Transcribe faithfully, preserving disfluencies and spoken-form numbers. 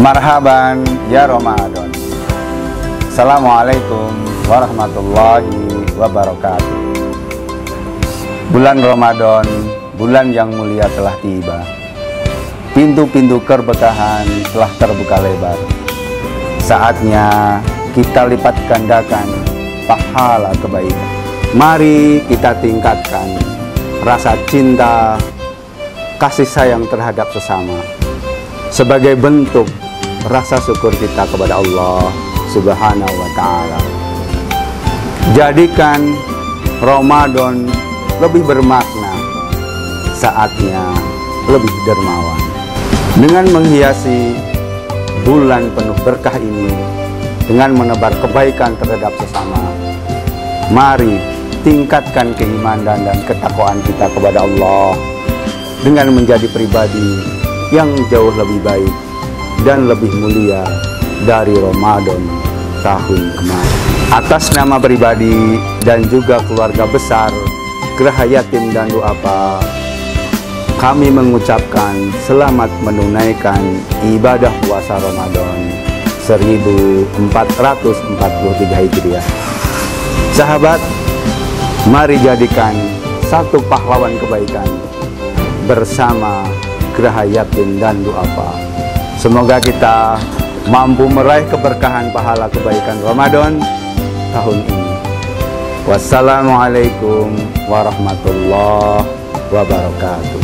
Marhaban ya Ramadan. Assalamualaikum warahmatullahi wabarakatuh. Bulan Ramadan, bulan yang mulia telah tiba. Pintu-pintu keberkahan telah terbuka lebar. Saatnya kita lipat gandakan pahala kebaikan. Mari kita tingkatkan rasa cinta, kasih sayang terhadap sesama sebagai bentuk rasa syukur kita kepada Allah Subhanahu wa Ta'ala. Jadikan Ramadan lebih bermakna, saatnya lebih dermawan. Dengan menghiasi bulan penuh berkah ini dengan menebar kebaikan terhadap sesama, mari tingkatkan keimanan dan ketakwaan kita kepada Allah dengan menjadi pribadi yang jauh lebih baik dan lebih mulia dari Ramadan tahun kemarin. Atas nama pribadi dan juga keluarga besar Geraha Yatim dan Du'afa, kami mengucapkan selamat menunaikan ibadah puasa Ramadan seribu empat ratus empat puluh tiga Hijriah. Sahabat, mari jadikan satu pahlawan kebaikan bersama Geraha Yatim dan Du'afa. Semoga kita mampu meraih keberkahan pahala kebaikan Ramadan tahun ini. Wassalamualaikum warahmatullahi wabarakatuh.